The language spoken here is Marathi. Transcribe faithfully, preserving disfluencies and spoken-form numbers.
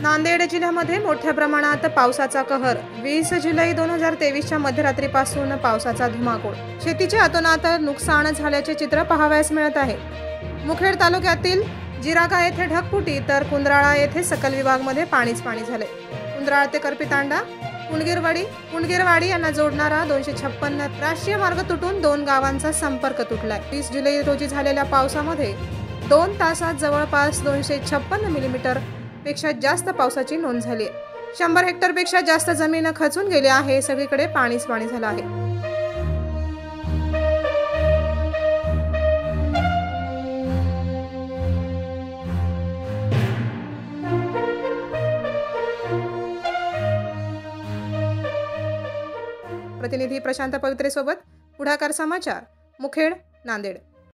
नांदेड जिल्ह्यामध्ये मोठ्या प्रमाणात पावसाचा कहर. वीस जुलै दोन हजार तेवीसच्या मध्यरात्रीपासून पावसाचा धुमाकूळ. शेतीचे अतोनात नुकसान झाल्याचे चित्र पाहावयास मिळत आहे. मुखेड तालुक्यातील जिरागा येथे ढगफुटी तर कुंद्राळा येथे सकल विभागमध्ये पाणीच पाणी झाले. कुंद्राळा ते करपीतांडा कुणगिरवाडी कुणगिरवाडी यांना जोडणारा दोनशे छप्पन्न राष्ट्रीय मार्ग तुटून दोन गावांचा संपर्क तुटलाय. वीस जुलै रोजी झालेल्या पावसामध्ये दोन तासात जवळपास दोनशे छप्पन्न मिलीमीटर पेक्षा जास्त पावसाची नोंद झाली आहे. शंभर हेक्टर पेक्षा जास्त जमीन खचून गेली आहे. सगळीकडे पाणीच पाणी झालं आहे. प्रतिनिधी प्रशांत पवित्रे सोबत पुढाकार समाचार, मुखेड, नांदेड.